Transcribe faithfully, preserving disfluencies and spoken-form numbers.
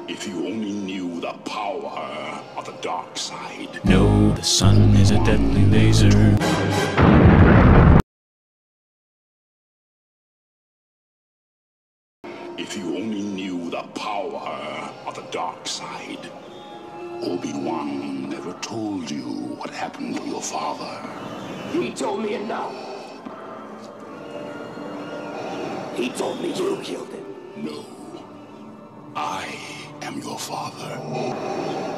If you only knew the power of the dark side. No, the sun is a deadly laser. If you only knew the power of the dark side. Obi-Wan never told you what happened to your father. He told me enough. He told me you killed him. No. I am your father.